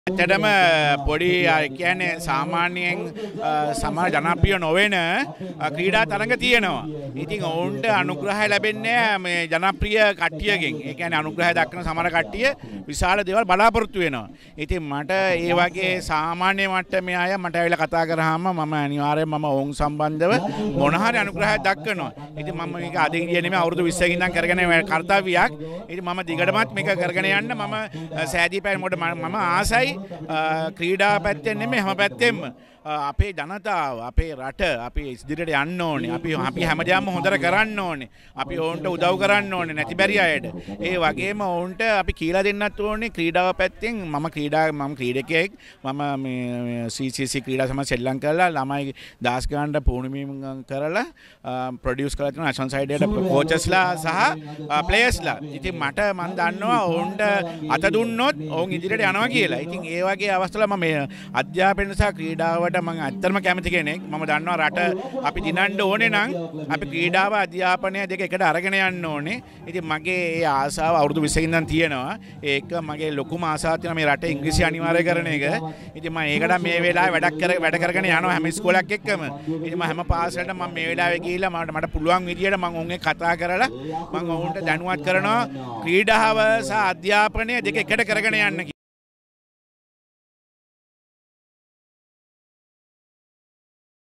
ඇත්තටම පොඩි කියන්නේ සාමාන්‍යයෙන් සමහර ජනප්‍රිය නොවන ක්‍රීඩා තරඟ තියෙනවා. ඉතින් ඔවුන්ට අනුග්‍රහය ලැබෙන්නේ මේ ජනප්‍රිය කට්ටියගෙන්. ඒ කියන්නේ අනුග්‍රහය දක්වන සමහර කට්ටිය විශාල දේවල් බලාපොරොත්තු වෙනවා. ඉතින් මට ඒ වගේ සාමාන්‍ය මට්ටමේ අය මට ඇවිල්ලා කතා කරාම මම අනිවාර්යයෙන් මම ඔවුන් සම්බන්ධව මොන හරි අනුග්‍රහයක් දක්වනවා. ඉතින් මම මේක අදින් ගියේ නෙමෙයි අවුරුදු 20කින් ඉඳන් කරගෙන කර්තව්‍යයක්. ඉතින් මම දිගටමත් මේක කරගෙන යන්න මම සෑදී පැය මොකද මම ආසයි ක්‍රීඩා පැත්තෙන් නෙමෙයි හැම පැත්තෙම අපේ ජනතාව අපේ රට අපි ඉදිරියට යන්න ඕනේ අපි හැමදාම හොඳට කරන්න ඕනේ අපි ඔවුන්ට උදව් කරන්න ඕනේ නැති බැරි අයට ඒ වගේම ඔවුන්ට අපි කියලා දෙන්නත් ඕනේ ක්‍රීඩාව පැත්තෙන් මම ක්‍රීඩකයෙක් මම මේ CCC ක්‍රීඩා සමාජ ශ්‍රී ලංකාවල ළමයි 10 ගානට පුහුණුවීම් කරලා ප්‍රොඩියුස් කරලා තියෙන ඇෂන් සයිඩ් එකට කෝචස්ලා සහ ප්ලේයර්ස්ලා ඉතින් මම දන්නවා ඔවුන්ට අත දුන්නොත් ඔවුන් ඉදිරියට යනවා කියලා. ඉතින් ඒ වගේ අවස්ථාවල මම අධ්‍යාපන සහ ක්‍රීඩාව මම ඇත්තටම කැමති කෙනෙක්. මම දන්නවා රට අපි දිනන්න ඕනේ නම් අපි ක්‍රීඩාව අධ්‍යාපනය දෙක එකට අරගෙන යන්න ඕනේ. ඉතින් මගේ ඒ ආසාව අවුරුදු 20 ඉඳන් තියෙනවා. ඒක මගේ ලොකුම ආසාවක් තියෙනවා මේ රටේ ඉංග්‍රීසි අනිවාර්ය කරන එක. ඉතින් මම ඒකට මේ වෙලාවේ වැඩ කරගෙන යනවා හැම ඉස්කෝලයක් එක්කම. ඉතින් මම හැම පාසලටම මම මේ වෙලාවේ ගිහිල්ලා මට පුළුවන් විදියට මම ඔවුන්ගේ කතා කරලා මම ඔවුන්ට දැනුවත් කරනවා ක්‍රීඩාව සහ අධ්‍යාපනය දෙක එකට කරගෙන යන්න.